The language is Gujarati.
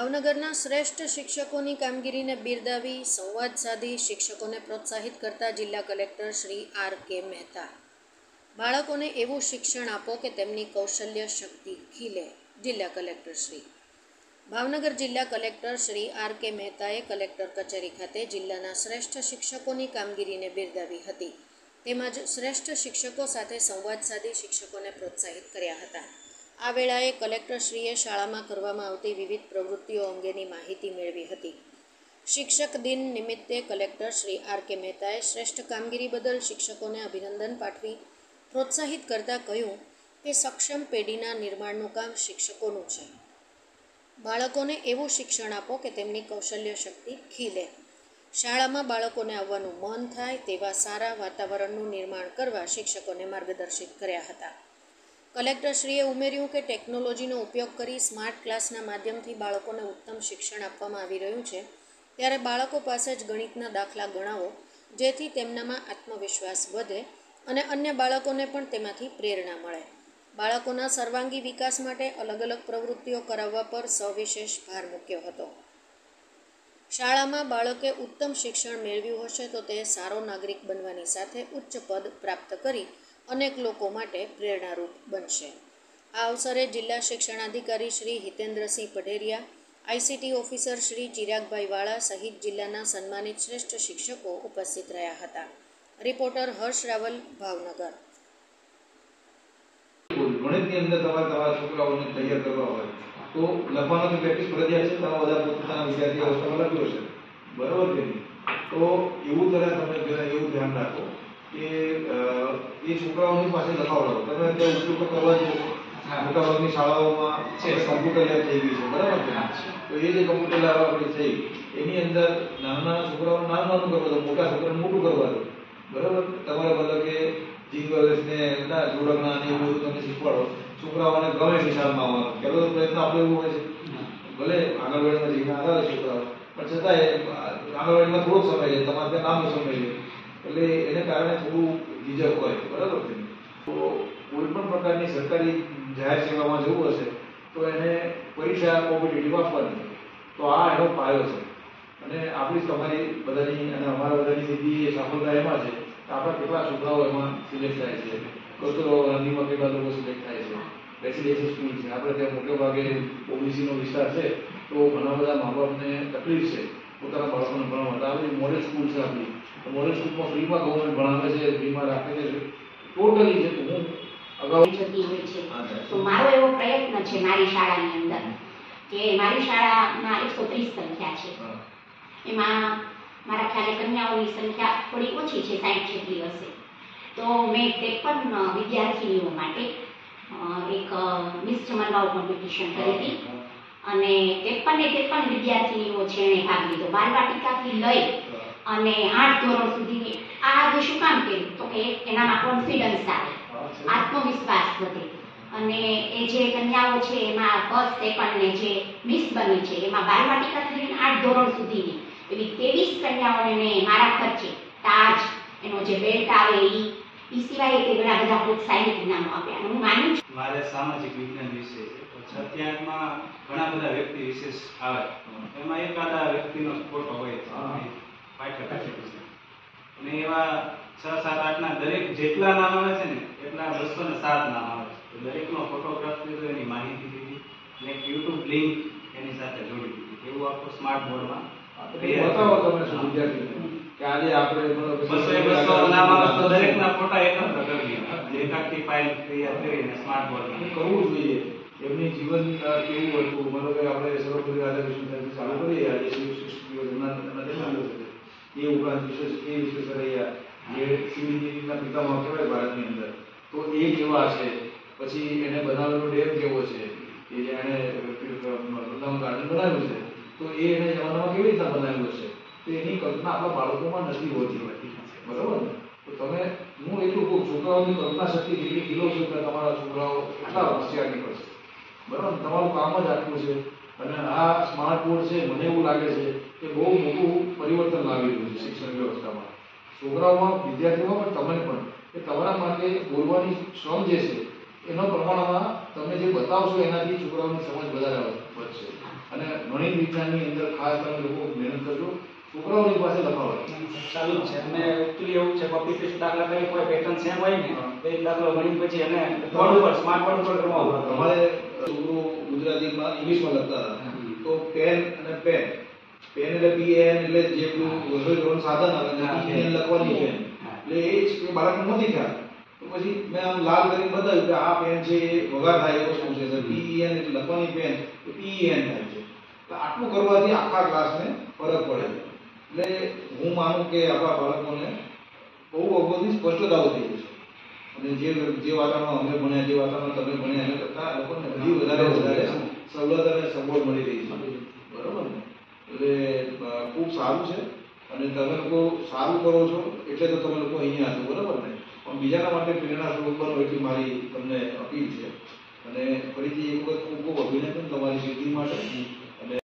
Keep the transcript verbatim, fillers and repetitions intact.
ભાવનગરના શ્રેષ્ઠ શિક્ષકોની કામગીરીને બિરદાવી સંવાદ સાધી શિક્ષકોને પ્રોત્સાહિત કરતા જિલ્લા collector Shri R K Mehta. બાળકોને એવું શિક્ષણ આપો કે તેમની કૌશલ્ય શક્તિ ખીલે. જિલ્લા કલેક્ટર શ્રી ભાવનગર જિલ્લા કલેક્ટર શ્રી આર કે મહેતાએ કલેક્ટર કચેરી ખાતે જિલ્લાના શ્રેષ્ઠ શિક્ષકોની કામગીરીને બિરદાવી હતી. તેમજ શ્રેષ્ઠ શિક્ષકો સાથે સંવાદ સાધી શિક્ષકોને પ્રોત્સાહિત કર્યા હતા. આ વેળાએ કલેક્ટરશ્રીએ શાળામાં કરવામાં આવતી વિવિધ પ્રવૃત્તિઓ અંગેની માહિતી મેળવી હતી. શિક્ષક દિન નિમિત્તે કલેક્ટર શ્રી આર કે મહેતાએ શ્રેષ્ઠ કામગીરી બદલ શિક્ષકોને અભિનંદન પાઠવી પ્રોત્સાહિત કરતાં કહ્યું કે સક્ષમ પેઢીના નિર્માણનું કામ શિક્ષકોનું છે. બાળકોને એવું શિક્ષણ આપો કે તેમની કૌશલ્ય શક્તિ ખીલે. શાળામાં બાળકોને આવવાનું મન થાય તેવા સારા વાતાવરણનું નિર્માણ કરવા શિક્ષકોને માર્ગદર્શિત કર્યા હતા. કલેક્ટરશ્રીએ ઉમેર્યું કે ટેકનોલોજીનો ઉપયોગ કરી સ્માર્ટ ક્લાસના માધ્યમથી બાળકોને ઉત્તમ શિક્ષણ આપવામાં આવી રહ્યું છે, ત્યારે બાળકો પાસે જ ગણિતના દાખલા ગણાવો, જેથી તેમનામાં આત્મવિશ્વાસ વધે અને અન્ય બાળકોને પણ તેમાંથી પ્રેરણા મળે. બાળકોના સર્વાંગી વિકાસ માટે અલગ અલગ પ્રવૃત્તિઓ કરાવવા પર સવિશેષ ભાર મૂક્યો હતો. શાળામાં બાળકે ઉત્તમ શિક્ષણ મેળવ્યું હશે તો તે સારો નાગરિક બનવાની સાથે ઉચ્ચ પદ પ્રાપ્ત કરી અનેક લોકો માટે પ્રેરણારૂપ બનશે. આ અવસરે જિલ્લા શિક્ષણાધિકારી શ્રી હિતેન્દ્રસિંહ પઢેરિયા, આઈસીટી ઓફિસર શ્રી ચિરાગભાઈ વાળા સહિત જિલ્લાના સન્માનિત શ્રેષ્ઠ શિક્ષકો ઉપસ્થિત રહ્યા હતા. રિપોર્ટર હર્ષ રાવલ, ભાવનગર. ગણિતની અંદર તમારે તમારા છોકરાઓને તૈયાર કરવા હોય તો લખવાનો તો પ્રેક્ટિસ ફરજિયાત છે. તમારા બધા પોતાના વિદ્યાર્થી અવસ્થામાં લખ્યો છે, બરાબર કે નહીં? તો એવું તરફ તમે એવું ધ્યાન રાખો કે એ છોકરાઓની પાસે લખાવડાવો. તમે અત્યારે ઉપયોગ કરવા જો મોટાભાગની શાળાઓમાં છે કમ્પ્યુટર લેબ થઈ ગઈ છે, બરાબર છે? તો એ જે કમ્પ્યુટર લેબ આપણી થઈ એની અંદર નાના નાના છોકરાઓને નાનું નાનું કરવા દો, મોટા છોકરાને મોટું કરવા દો, બરાબર? તમારે મતલબ કે જીંગલ્સને ના જોડકના ને એવું બધું તમે શીખવાડો. છોકરાઓને ગમે નિશાળમાં આવવાનું. પહેલો તો પ્રયત્ન આપણો એવું હોય છે, ભલે આંગણવાડીમાં જઈને આવ્યા હોય છોકરાઓ, પણ છતાંય આંગણવાડીમાં થોડોક સમય છે, તમારે ત્યાં લાંબો સમય છે, એટલે એને કારણે થોડું ઝીઝક હોય, બરાબર છે? તો કોઈ પણ પ્રકારની સરકારી જાહેર સેવામાં જવું હશે તો એને પરીક્ષા કોમ્પિટિટિવ આપવાની. તો આ એનો પાયો છે અને આપણી તમારી બધાની અને અમારા બધાની સીધી સફળતા એમાં છે કે આપણા કેટલા છોકરાઓ એમાં સિલેક્ટ થાય છે. કચરો ગાંધીમાં કેટલા લોકો સિલેક્ટ થાય છે. રેસિડેન્શિયલ સ્કૂલ છે, આપણે ત્યાં મોટે ભાગે ઓબીસીનો વિસ્તાર છે, તો ઘણા બધા મા બાપને તકલીફ છે પોતાના બાળકોને ભણવા માટે. આપણી મોડેલ સ્કૂલ છે, આપણી મોડેલ સ્કૂલમાં ફ્રીમાં ગવર્મેન્ટ ભણાવે છે, ફ્રીમાં રાખે છે, ટોટલી છે. તો હું અગાઉ જતી હોય છે. તો મારો એવો પ્રયત્ન છે મારી શાળાની અંદર કે મારી શાળામાં એકસો ત્રીસ સંખ્યા છે, એમાં મારા ખ્યાલે કન્યાઓની સંખ્યા થોડી ઓછી છે, સાઠ જેટલી હશે. તો મેં ત્રેપન વિદ્યાર્થીનીઓ માટે એક મિસ જમણવાવ કોમ્પિટિશન કરી હતી અને ત્રેપન ને ત્રેપન વિદ્યાર્થીનીઓ છે એણે ભાગ લીધો. બાલવાટિકાથી લઈ અને આઠ ધોરણ સુધી. આ જે શું કામ કર્યું તો કે એનામાં કોન્ફિડન્સ આવે, આત્મવિશ્વાસ વધે અને એ જે કન્યાઓ છે એમાં ફર્સ્ટ સેકન્ડ ને જે મિસ બની છે એમાં બાલવાટિકાથી લઈને આઠ ધોરણ સુધીની એવી ત્રેવીસ કન્યાઓને મેં મારા ખર્ચે તાજ, એનો જે બેલ્ટ આવે એ ઈ સિવાય તે ઘણા બધા પ્રોત્સાહિત ઇનામો આપ્યા. હું માનું છું મારે સામાજિક વિજ્ઞાન વિષય છે, તો છઠ્ઠામાં ઘણા બધા વ્યક્તિ વિશેષ આવે, એમાં એકાદા વ્યક્તિનો ફોટો હોય અને એવા છ સાત આઠ ના દરેક જેટલા નામ આવે છે ને એટલા બસો ને સાત નામ આવે છે. દરેકનો ફોટોગ્રાફ લીધો, એની માહિતી દીધી અને એક યુટ્યુબ લિંક એની સાથે જોડી દીધી. એવું આખું સ્માર્ટ બોર્ડમાં બતાવો તમે વિદ્યાર્થીઓને કે આજે આપણે બસો એ બસો નામ આવે તો દરેકના ફોટા એકત્ર કરી એકાકી ફાઇલ તૈયાર કરીને સ્માર્ટ બોર્ડમાં કરવું જોઈએ. એમની જીવન કેવું હતું, મતલબ કે આપણે સર્વપરી રાધાકૃષ્ણ ચાલુ કરીએ આજે યોજના એ ઉપરાંત વિશેષ એ વિશ્વેશ્વરૈયા જે સિવિલ એન્જિનિયરિંગના પિતામહ કહેવાય ભારતની અંદર, તો એ કેવા છે, પછી એને બનાવેલો ડેમ કેવો છે, કે જે એણે વૃંદાવન ગાર્ડન બનાવ્યું છે, તો એ એને જમાનામાં કેવી રીતના બનાવ્યું છે, તો એની કલ્પના આપણા બાળકોમાં નથી હોતી હોતી, બરાબર ને? તો તમે હું એટલું કહું, છોકરાઓની કલ્પના શક્તિ જેટલી કિલો છે કે તમારા છોકરાઓ એટલા હોશિયાર નીકળશે, બરાબર? તમારું કામ જ આટલું છે. અને આ સ્માર્ટ બોર્ડ છે, મને એવું લાગે છે કે બહુ મોટું પરિવર્તન લાવી રહ્યું છે શિક્ષણ વ્યવસ્થામાં, છોકરાઓમાં, વિદ્યાર્થીઓમાં, પણ તમે પણ કે તમારા માટે બોલવાની શ્રમ જે છે એના પ્રમાણમાં તમે જે બતાવશો એનાથી છોકરાઓની સમજ વધારે વધશે. અને ગણિત વિજ્ઞાનની અંદર ખાસ તમે લોકો મહેનત કરજો. છોકરાઓની પાસે લખાવો ચાલુ જ છે અને એકચ્યુઅલી એવું છે કોપી પેસ્ટ દાખલા કરી કોઈ પેટર્ન સેમ હોય ને તો એ દાખલો ગણી પછી એને બોર્ડ ઉપર સ્માર્ટ બોર્ડ ઉપર કરવાનો. તમારે છોકરું ગુજરાતીમાં ઇંગ્લિશમાં લખતા હતા તો પેન અને પેન પેન એટલે પી એન એટલે જે પેલું રસોઈ કરવાનું સાધન આવે ને પી એન લખવાની પેન એટલે એ જ એ બાળકને નથી ખ્યાલ. તો પછી મેં આમ લાલ કરીને બતાવ્યું કે આ પેન છે એ વઘાર થાય એ વસ્તુ છે પી એન એટલે લખવાની પેન તો પી એન થાય છે. તો આટલું કરવાથી આખા ક્લાસને ફરક પડે છે. એટલે હું માનું કે આપણા બાળકોને બહુ અગોથી સ્પષ્ટતાઓ થઈ જશે અને જે જે વાતાવરણમાં અમે ભણ્યા જે વાતાવરણ તમે ભણ્યા એના કરતાં લોકોને હજી વધારે વધારે સવલત અને સગવડ મળી રહી છે. બરાબર ને? એટલે ખૂબ સારું છે અને તમે લોકો સારું કરો છો એટલે તો તમે લોકો અહીંયા છો. બરાબર ને? પણ બીજાના માટે પ્રેરણા સ્વરૂપ બનો એટલી મારી તમને અપીલ છે અને ફરીથી એક વખત ખૂબ ખૂબ અભિનંદન તમારી સિદ્ધિ માટે.